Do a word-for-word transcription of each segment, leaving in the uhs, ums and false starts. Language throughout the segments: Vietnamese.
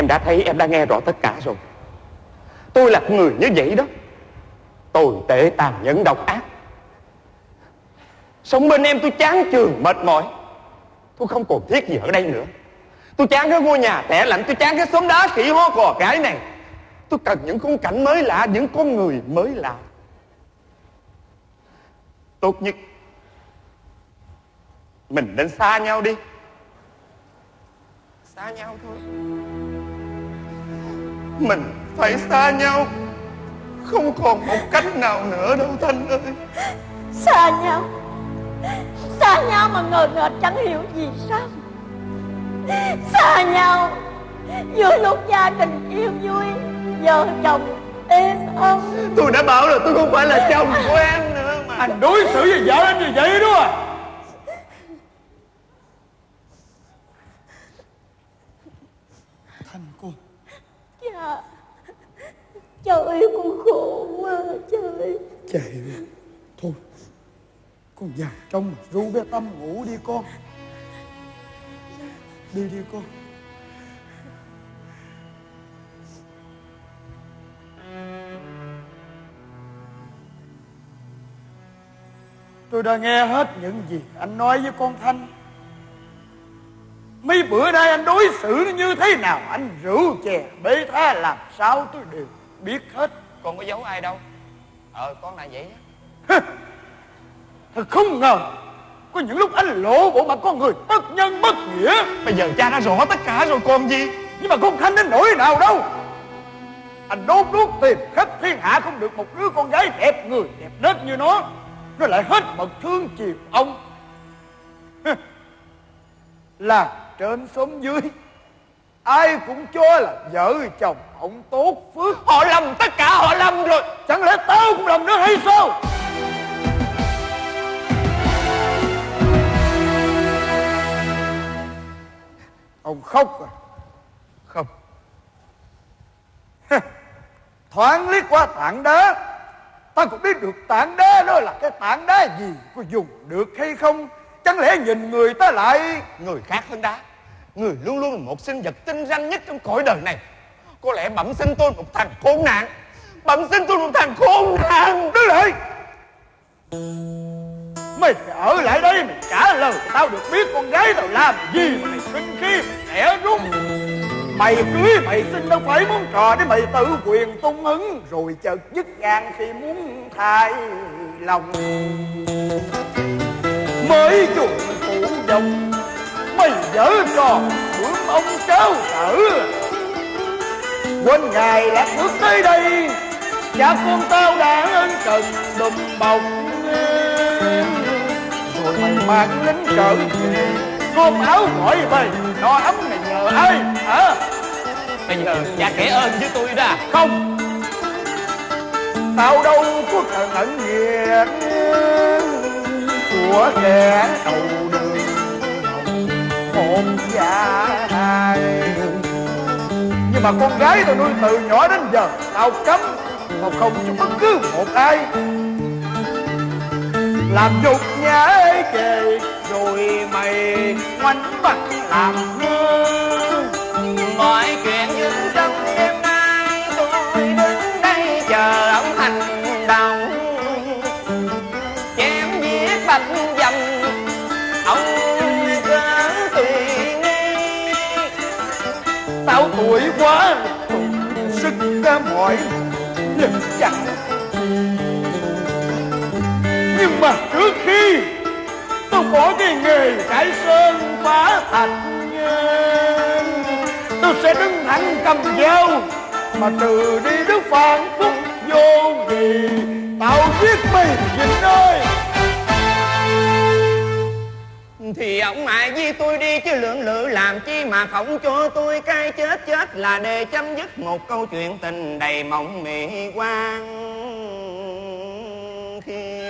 Em đã thấy, em đã nghe rõ tất cả rồi. Tôi là người như vậy đó, tồi tệ, tàn nhẫn, độc ác. Sống bên em tôi chán chường, mệt mỏi. Tôi không còn thiết gì ở đây nữa. Tôi chán cái ngôi nhà tẻ lạnh, tôi chán cái xóm đá khỉ hó cò cái này. Tôi cần những khung cảnh mới lạ, những con người mới lạ. Tốt nhất mình nên xa nhau đi. Xa nhau thôi. Mình phải xa nhau, không còn một cách nào nữa đâu Thanh ơi. Xa nhau, xa nhau mà ngờ ngợt chẳng hiểu gì sao. Xa nhau giữa lúc gia đình yêu vui, vợ chồng êm ấm. Tôi đã bảo là tôi không phải là chồng của em nữa mà. Anh đối xử với vợ anh như vậy đó à? Thanh cô. Cha, cha ơi con khổ quá cha ơi. Cha ơi, thôi con vào trong mà ru bé Tâm ngủ đi con. Đi đi con. Tôi đã nghe hết những gì anh nói với con Thanh. Mấy bữa nay anh đối xử nó như thế nào, anh rượu chè bê tha làm sao tôi đều biết hết. Con có giấu ai đâu. Ờ con là vậy á. Thật không ngờ có những lúc anh lộ bộ mặt con người bất nhân bất nghĩa. Bây giờ cha đã rõ tất cả rồi còn gì. Nhưng mà con Thanh đến nỗi nào đâu. Anh đốt đuốc tìm khắp thiên hạ không được một đứa con gái đẹp người đẹp nết như nó. Nó lại hết mực thương chiều ông. Là trên xóm dưới ai cũng cho là vợ chồng ông tốt phước. Họ lầm, tất cả họ lầm rồi. Chẳng lẽ tao cũng lầm nữa hay sao? Ông khóc à? Không. Thoáng liếc qua tảng đá, ta cũng biết được tảng đá đó là cái tảng đá gì, có dùng được hay không. Chẳng lẽ nhìn người ta lại... Người khác hơn đá. Người luôn luôn là một sinh vật tinh ranh nhất trong cõi đời này. Có lẽ bẩm sinh tôi một thằng khốn nạn. Bẩm sinh tôi một thằng khốn nạn. Đứng lại. Mày phải ở lại đây mày trả lời tao được biết con gái tao làm gì mà mày sinh khí mẹ rút. Mày cưới mày sinh đâu phải muốn trò để mày tự quyền tung hứng rồi chợt dứt gan khi muốn thay lòng. Mới dùng phụ dòng mày dở trò bướm ông cháu sở. Quên ngày lạc bước tới đây, cha con tao đã ân cần đùm bọc. Rồi mày mang lính trở về, cơm áo gọi mày, no ấm mày nhờ ai hả? Bây giờ cha kể ơn với tôi đó. Không, tao đâu có cần ẩn nghiệt của kẻ đầu đường một gia hai. Nhưng mà con gái tao nuôi từ nhỏ đến giờ tao cấm tao không cho bất cứ một ai làm nhục nhã ấy kề. Rồi mày ngoảnh mặt làm ngơ. Mọi chuyện dừng trong đêm nay, tôi đứng đây chờ ông hành động. Chém giết bạch dầm, ông cớ tùy nghi. Tao tuổi quá tụt sức ra mọi nhưng chẳng. Nhưng mà trước khi tôi bỏ cái nghề cải sơn phá thạch, tôi sẽ đứng thẳng cầm dao mà trừ đi đứa phản phúc vô gì. Tao giết mày Vinh ơi. Thì ông ai với tôi đi chứ lượng lự làm chi mà không cho tôi cái chết. Chết là để chấm dứt một câu chuyện tình đầy mộng mị quan khiêu.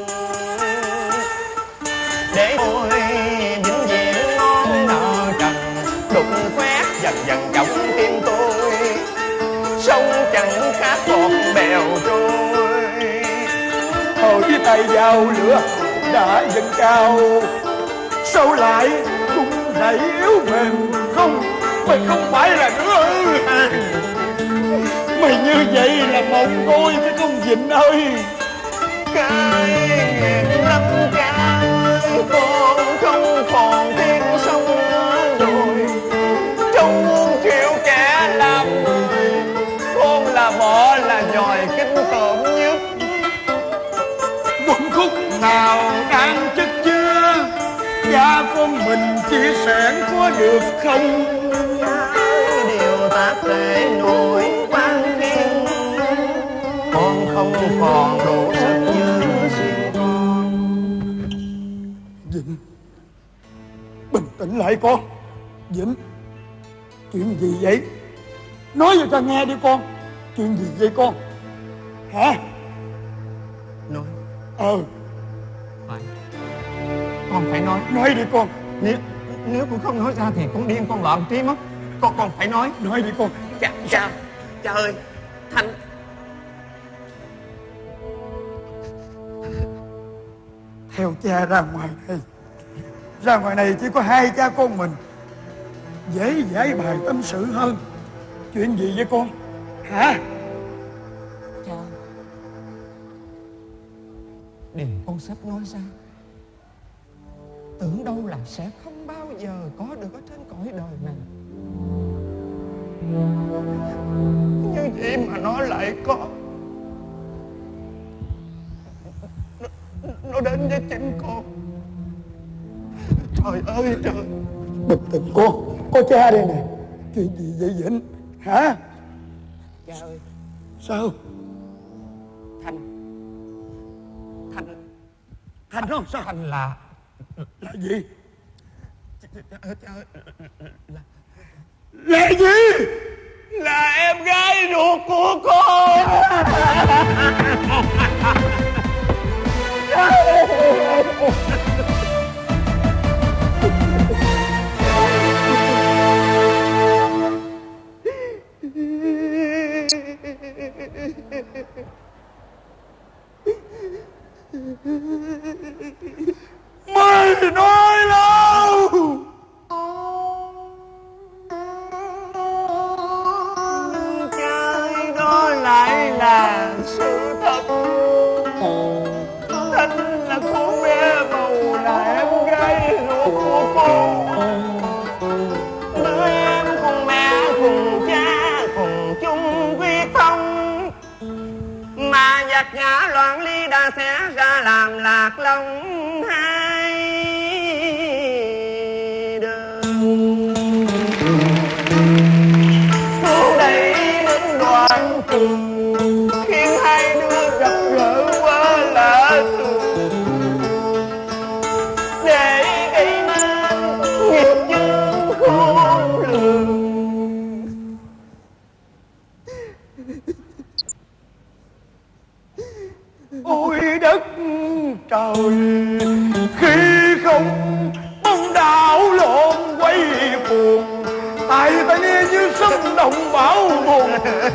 Để tôi vĩnh viễn ngón nợ trần đụng khoét dần dần trong tim tôi. Sông chẳng khác bọt bèo trôi. Hồi tay vào lửa đã dâng cao, sao lại cũng đẩy yếu mềm không Mày không phải là đứa ư? Mày như vậy là mộng tôi phải không Vịnh ơi? Cái nguyện lắm cha ơi, con không còn tiếng sống nữa rồi. Trong muôn triệu kẻ làm người, con là bỏ là nhòi kinh tởm nhất. Quận khúc nào đang chất chứa, cha con mình chia sẻ có được không? Điều ta thể nổi quan thiên, con không còn đủ sức như riêng con. Vịnh, bình tĩnh lại con. Vịnh, chuyện gì vậy? Nói cho ta nghe đi con. Chuyện gì vậy con? Hả? Nói. Ờ. Phải. Con phải nói. Nói đi con. Nếu nếu con không nói ra thì con điên con loạn trí mất. Con con phải nói. Nói đi con. Cha cha cha ơi, Thanh. Theo cha ra ngoài này. Ra ngoài này chỉ có hai cha con mình, dễ giải bài tâm sự hơn. Chuyện gì với con? Hả? Cha, điều con sắp nói ra tưởng đâu là sẽ không bao giờ có được ở trên cõi đời này. Như vậy mà nó lại có. Nó, nó đến với chính con. Trời ơi trời. Bình tĩnh con. Có cha đây nè. Chuyện gì vậy Vịnh? Hả? Cha ơi. Sao? Thanh Thanh Thanh không? Sao? Thanh là Là gì? Là Là gì? Là em gái ruột của con. Mày nói đâu? Cái đó lại là sự thật. Thanh là con bé bầu, là em gái ruột của con. Đứa em cùng mẹ cùng cha cùng chung quyết thông, mà giặc ngã loạn ly đã sẽ ra làm lạc lòng hai đường. Xuống đây đến đoạn cùng, khiến hai đứa gặp gỡ quá lạ thường, để gây nên nghiệp duyên khôn lường. Ôi đất trời, khi không bóng đảo lộn quay cuồng, tại ta nghe như sấm động bão bùng.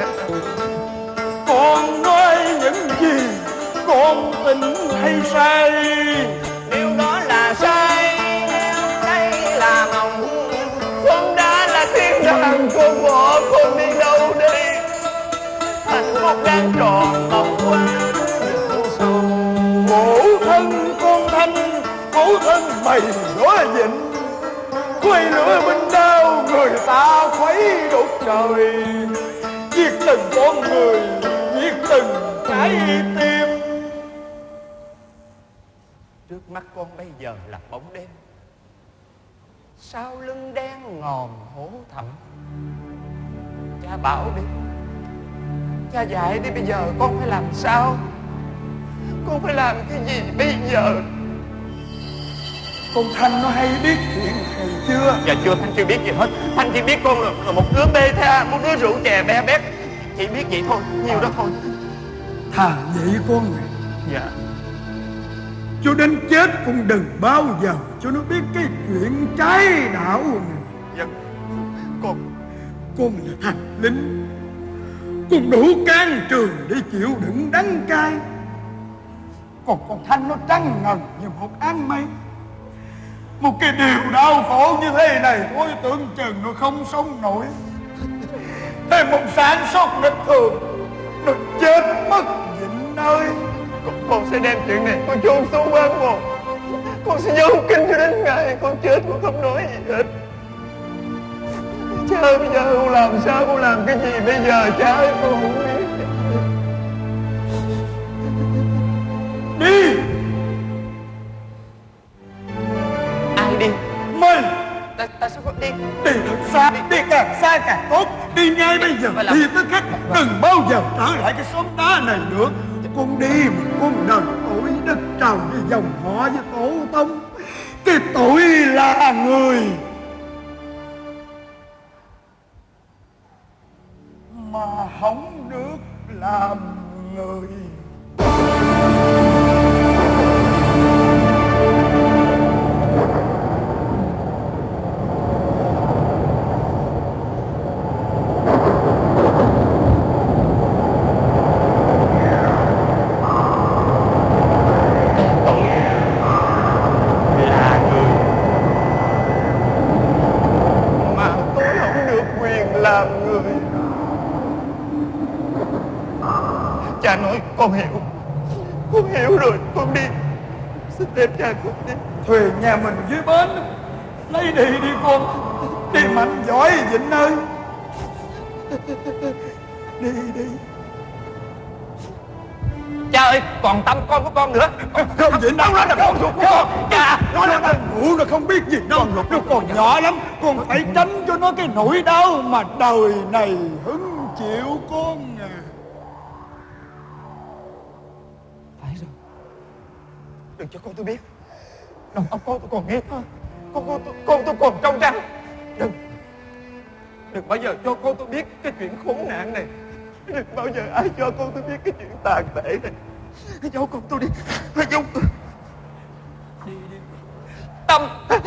Con nói những gì con tỉnh hay sai? Điều đó là sai, nếu đây là mộng, con đã là thiên đàng, con bỏ con đi đâu đây? Hạnh phúc đang tròn mong qua. Khổ thân con Thanh, khổ thân mày đó Vịnh. Quay lửa bên đau người ta khuấy đốt trời, giết từng con người, giết từng trái tim. Trước mắt con bây giờ là bóng đêm, sau lưng đen ngòm hố thẳm. Cha bảo đi, cha dạy đi, bây giờ con phải làm sao? Con phải làm cái gì bây giờ? Con Thanh nó hay biết chuyện này chưa? Dạ chưa, Thanh chưa biết gì hết. Thanh chỉ biết con là, là một đứa bê tha, một đứa rượu chè be bét. Chỉ biết vậy thôi, nhiều đó thôi. Thà vậy con này. Dạ. Cho đến chết cũng đừng bao giờ cho nó biết cái chuyện trái đạo này. Dạ. Con Con là thằng lính, con đủ can trường để chịu đựng đắng cay. Còn con Thanh nó trắng ngần như một áng mây. Một cái điều đau khổ như thế này tôi tưởng chừng nó không sống nổi. Thêm một sáng sốt bất thường, nó chết mất Vịnh ơi. Con, con sẽ đem chuyện này con chôn xuống quan mộ. Con sẽ giấu kinh cho đến ngày con chết con không nói gì hết. Cha ơi, bây giờ con làm sao, con làm cái gì bây giờ cha ơi, con không biết. Đi. Ai đi? Mày. Ta, ta sao con đi? Đi thật xa, đi càng xa càng tốt. Đi ngay bây giờ, đi tới khách. Đừng bao giờ trở lại cái xóm đá này nữa. Con đi mà con đền tội đất trời với dòng họ với tổ tông. Cái tội là người mà không được làm người. Làm người. Cha nói con hiểu. Con hiểu rồi, con đi. Xin phép cha con đi. Thuyền nhà mình dưới bến, lấy đi đi con. Đi mạnh giỏi Vịnh ơi. Đi đi. Cha ơi, còn tâm con của con nữa. Không Vịnh đâu, nó là con ruột của con. Cha, nó là thằng ngủ, nó không biết gì đâu. Nó còn nhỏ lắm, con phải tránh cho nó cái nỗi đau mà đời này hứng chịu con à. Phải rồi. Đừng cho con tôi biết. Lòng óc con tôi còn nghe thôi. Con con tôi, con tôi còn trong trắng. Đừng. Đừng bao giờ cho con tôi biết cái chuyện khốn nạn này. Đừng bao giờ ai cho con tôi biết cái chuyện tàn tệ này. Hãy giấu con tôi đi. Hãy giấu tôi. Đi đi. Tâm.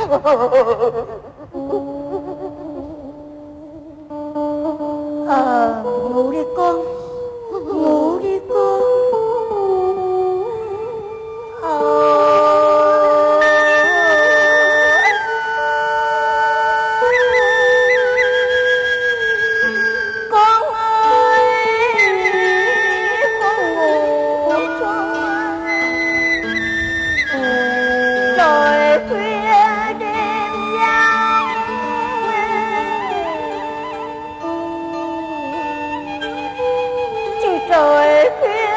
Ờ, ngủ đi con. Ngủ đi con. Ờ. Trời khuya